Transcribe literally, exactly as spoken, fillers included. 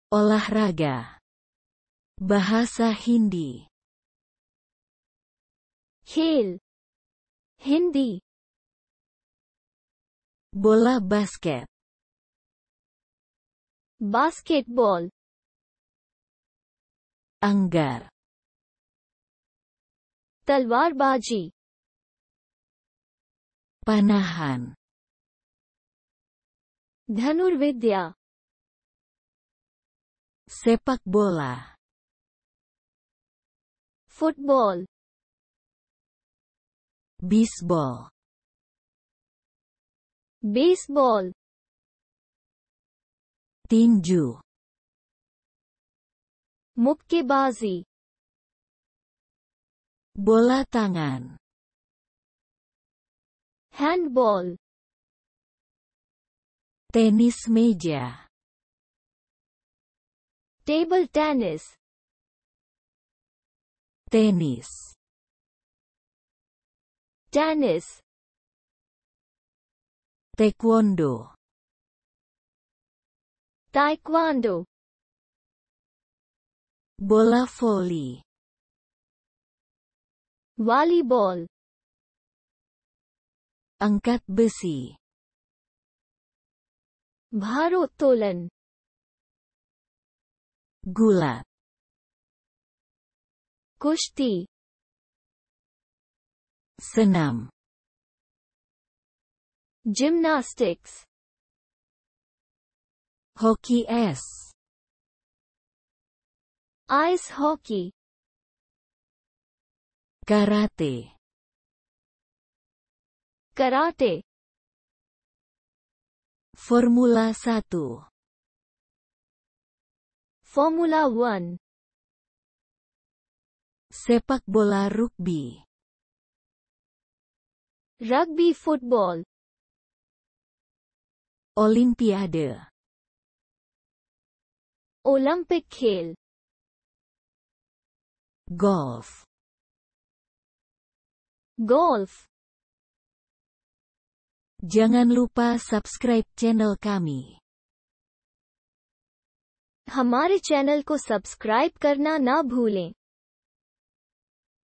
Olahraga. Bahasa Hindi. खेल Hindi Bola basket. Basketball Anggar. तलवारबाजी Panahan. धनुर्विद्या Sepak bola. Football Bisbol. Baseball Tinju. मुक्केबाजी Bola tangan. Handball Tenis meja. Table tennis Tenis. Tennis Taekwondo. Taekwondo Bola voli. Volleyball Angkat besi. भारोत्तोलन Gulat. कुश्ती Senam. Gymnastics Hoki es. Ice hockey Karate. Karate Formula Satu. Formula one Sepak bola rugbi. Rugby football Olimpiade. Olympic खेल Golf. Golf Jangan lupa subscribe channel kami. हमारे channel को subscribe करना ना भूलें।